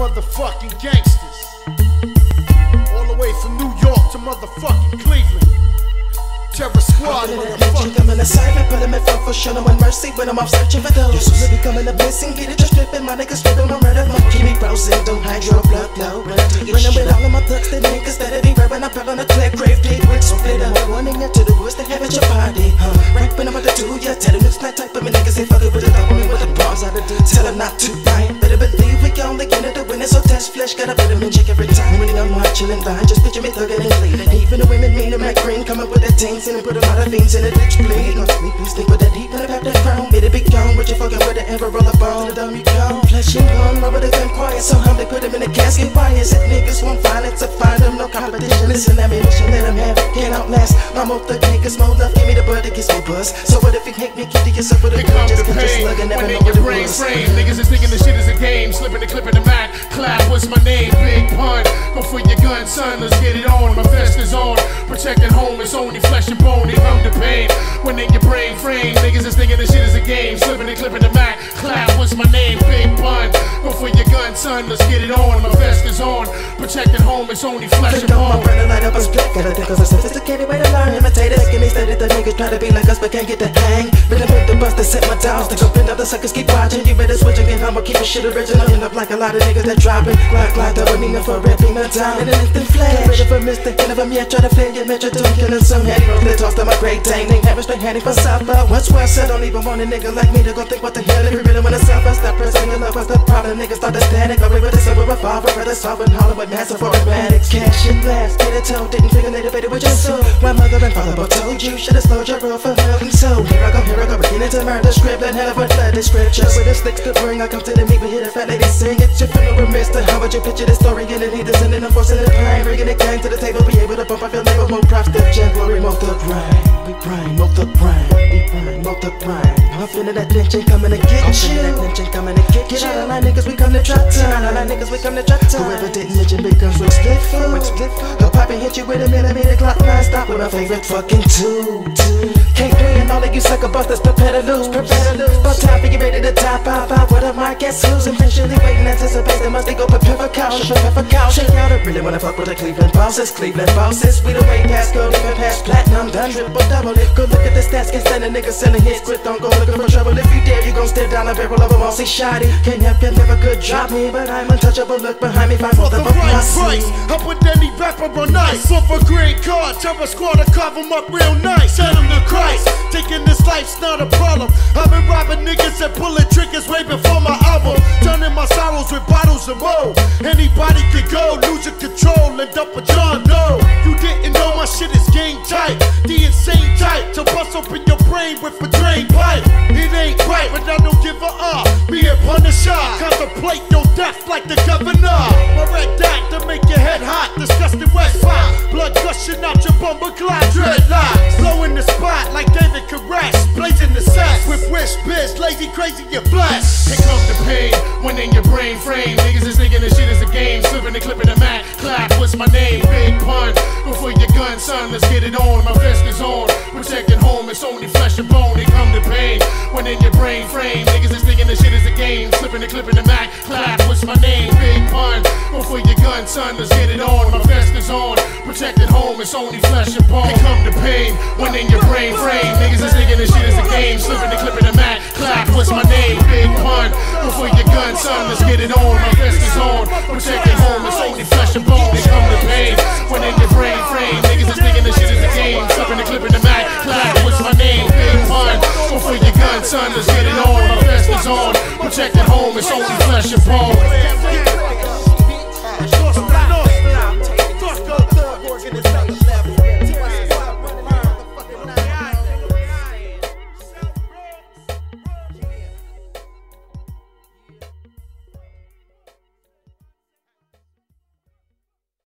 motherfucking gangsters. All the way from New York to motherfucking Cleveland. Terror Squad, motherfucker. I'm in a silent, but I'm for sure, no one mercy when I'm off searching for those. You're soon becoming a blessing, get it just flipping. My niggas flipping, my murder, my keep me frozen. Don't hydro blood flow, running with all of my thugs, the niggas that'll be wearing. I fell on a clear grave, dig with split up. Running into the woods to have at your party, right when I'm about to do ya. Tell them it's not type of me niggas ain't fucking with it. Double me with the bombs out of do. Tell them not to buy it. Better believe we only get it to win it. So test flesh, got a vitamin check every time. When I'm hard, chillin' fine, just picture me thuggin' and bleeding. Even the women mean them like green, come up with that things and put a lot of things in a ditch bleed. Gon' sleepy, stick with that heat, and pop that crown. Made it be gone, but you fucking with the ever roll a ball. The dummy gone, flesh and bone, rubber the gun quiet. So humbly put them in the casket. Why is it niggas want violence to find them? No competition, listen at me, mission, let them have it. Can't outlast my more thug niggas, more love. Give me the bud that gets me buzz. So what if you hate me, keep to yourself with a gun? Just get your slug and never know what it was. Niggas is thinking the shit is a game, slipping the clip in the Mac. Clap, what's my name? Big pun. Go for your gun, son, let's get it on. My vest is on, protecting home, it's only flesh and bone. They come to pain when in your brain frame. Niggas is thinking the shit is a game, slipping the clip in the Mac. Clap, what's my name? Big pun. Go for your gun, son, let's get it on. My vest is on, protecting home, it's only flesh and bone. My brother light up a split, gotta think of a sophisticated way to learn. Imitators, and they study the niggas try to be like us, but can't get the hang. Rhythm with the bust to set my dogs, to go bend up the suckers, keep watching. You better switch and get humble, keep your shit original. End up like a lot of niggas that dropping. Glide, double Nina for rapping the time. In an instant flash, ready for Mr. End of a mere, try to flare your metro, doing killing some heady rolls. They tossed to my great dane, they have a straight handy for South Love. What's where I said, don't even want a nigga like me to go think what the hell. If you really wanna South, I stop pressing your love, what's the problem? Niggas start to static, away with a silver revolver, brother solving Hollywood massive automatics. Cash and blast, get it told, didn't figure later, baby, with your soul. My mother and father both told you, should've slowed your roll for help. So here I go, beginning to murder script, and hell of a flooded scripture. With the sticks to bring, I come to the meet, we hear the fat lady sing it. You're feeling mister, how would you picture the story? And it either sending them forcing the pain, bringing the gang to the table, be able to bump, I feel label, more props to Jen, glory, more the grind. We grind, more the grind, we grind, more the grind. I'm feeling that tension coming to get you. That tension coming to get you. Get out of line, niggas, we come to try time. Out of line, niggas, we come to try time. Whoever didn't mention becomes with split food. I'll pop and hit you with a millimeter Glock 9 stop with my favorite fucking two. Can't play and all of you sucker busters, prepare to lose. About time for you ready to top 5. What am I? Guess who's impatiently waiting, anticipating? Must they go prepare for couch? Check out, I really wanna fuck with the Cleveland bosses. We the way past gold, even past platinum, done triple double it. Go look at the stats, can't stand a nigga selling his quit. Don't go looking for trouble. If you dare, you gon' stare down a barrel of a mossy shoddy. Can't help you, never could drop me, but I'm untouchable. Look behind me, find for the right price. I put any rapper on nice. For a green card, Terror Squad to carve him up real nice. Send him to Christ. Taking this life's not a problem. I've been robbing niggas and pulling triggers way before my album. Turning my sorrows with bottles of more. Anybody could go, lose your control, end up a John Doe. You didn't know my shit is game tight. The insane type to bust open your brain with a drain pipe. It ain't right, but I don't give a be a punisher. Contemplate your death like the governor. My red dot to make your head hot. Disgusting West Side. Blood gushing out your bumper clad dreadlocks. Blowing the spot like David Koresh. Blazing the set with wish, biz, lazy, crazy, you're blessed. Here comes the pain when in your brain frame. Niggas is thinking this shit is a game, slipping the clip in the Mac. Clap, what's my name? Big pun. Go for your gun, son, let's get it on. My vest is on, protecting home, it's only flesh and bone. Here come the pain when in your brain frame. Niggas is thinking this shit is a game, slipping the clip in the Mac. Clap, what's my name? Big pun. Go for your gun, son, let's get it on. My vest is on, protecting home, it's only flesh and bone. Here come the pain when in your brain frame. Niggas is thinking this shit is a game, slipping the clip in the Mac. Clap, what's my name? Big pun. Go for your gun, son, let's get it on. My vest is on, protecting home, it's only flesh and bone. Here come the pain when in your brain frame. Niggas is thinking this shit is a game, slipping the clip in the Mac. Clap, what's my name? Big pun. Go for your gun, son, let's get it on. My vest is on, protecting home, it's only flesh and bone.